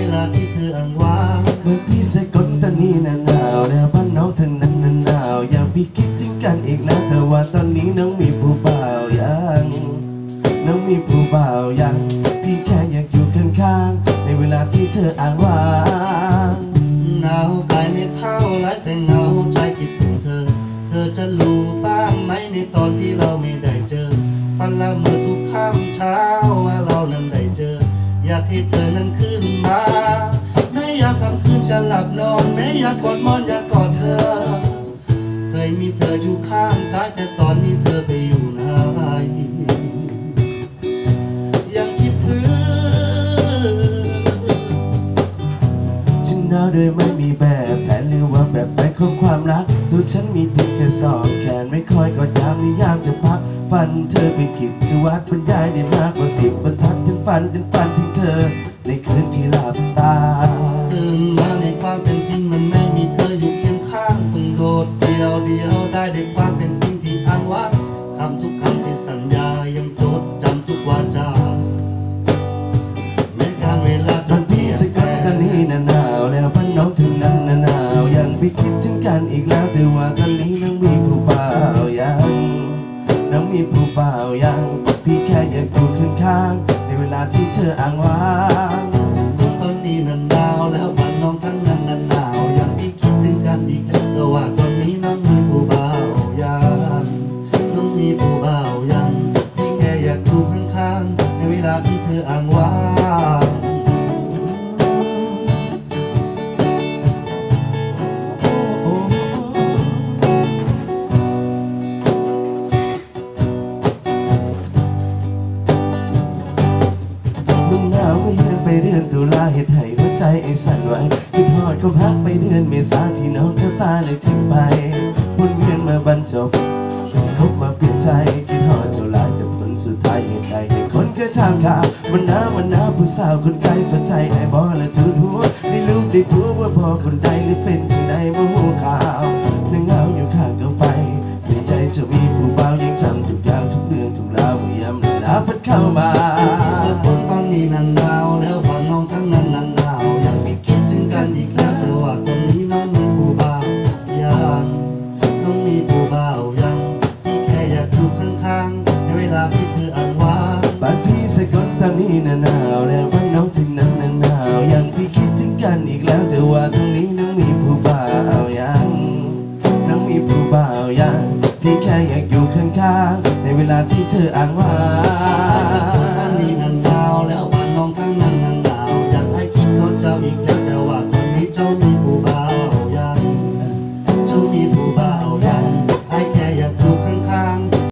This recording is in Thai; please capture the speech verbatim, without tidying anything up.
ลาที่เธออ้างว้างเมื่อพี่สกลตอนนี้น่ะหนาวแล้วบ้านน้องทางนั้นน่ะหนาวอยากพี่คิดถึงกันอีกแล้วแต่ว่าตอนนี้น้องมีผู้บ่าวยังน้องมีผู้บ่าวยังพี่แค่อยากอยู่ข้างๆในเวลาที่เธออ้างว้างหนาวกายไม่เท่าไรแต่เหงาใจคิดถึงเธอเธอจะรู้บ้างไหมในตอนที่เราไม่ได้เจอฝันละเมื่อทุกค่ำเช้าว่าเรานั้นได้เจออยากให้เธอนั้นขึ้นมาไม่อยากกลางคืนฉันหลับนอนไม่อยากกอดมอนอยากกอดเธอเคยมีเธออยู่ข้างกายแต่ตอนนี้เธอไปอยู่ไหนยังคิดถึงฉันหนาวโดยไม่มีแบบแผนหรือว่าแบบไปของความรักตัวฉันมีเพียงแค่สองแขนไม่คอยกอดยามในยามจะพักฝันเธอเป็นกิจวัตรบรรยายได้มากกว่าสิบบรรทัดจนฝันจนฝันถึงเธอในคืนที่หลับตาตื่นมาในความเป็นจริงมันไม่มีเธออยู่เคียงข้างต้องโดดเดียวเดียวได้ในความเป็นจริงที่อ้างว้างคำทุกคำที่สัญญายังจดจำทุกวาจาแม้การเวลาตอนพี่สกลตอนนี้น่ะหนาวแล้วบ้านน้องถึงนั้นน่ะหนาวยังพี่คิดถึงกันอีกแล้วแต่ว่าตอนนี้น้องมีผู้บ่าวยังน้องมีผู้บ่าวยังพี่แค่อยากอยู่ข้างๆในเวลาที่เธออ้างว้างตอนนี้นั้นหนาวแล้วบ้านน้องทั้งนั้นนั้นหนาวยังพี่คิดถึงกันอีกแต่ว่าตอนนี้น้องมีผู้บ่าวยังน้องมีผู้บ่าวยังพี่แค่อยากอยู่ข้างๆในเวลาที่เธออ้างว้างไปเดือนตุลาเหตุให้หัวใจไอ้สั่นไหวคิดฮอดก็พักไปเดือนเมษาที่น้องเธอตาเลยทิ้งไปวนเวียนมาบรรจบจะคบมาเปลี่ยนใจคิดฮอดเท่าไรแต่ผลสุดท้ายเหตุใดให้คนเคยถามข่าวมันน้ามันน้าผู้สาวคนไกลหัวใจไอ้บอละจุดหัวได้ลูกได้ผัวว่าพอคนใดหรือเป็นจังใดมาหูข่าวนั่งเหงาอยู่ข้างกันไปในใจจะมีผู้บ่าวยังจำทุกอย่างทุกเรื่องทุกราวพยายามหลาพัดเข้ามาสักคนตอนนี้นั้นหนาวแล้วบ้านน้องทั้งนั้นนั้นหนาวยังไม่คิดถึงกันอีกแล้วแต่ว่าตอนนี้น้องมีผู้บ่าวยังน้องมีผู้บ่าวยังพี่แค่อยากอยู่ข้างๆในเวลาที่เธออ้างว้างบ้านพี่สกลตอนนี้น่ะหนาวแล้วบ้านน้องถึงนั้นน่ะหนาวยังพี่คิดถึงกันอีกแล้วแต่ว่าตรงนี้น้องมีผู้บ่าวยังน้องมีผู้บ่าวยังพี่แค่อยากอยู่ข้างๆในเวลาที่เธออ้างว้าง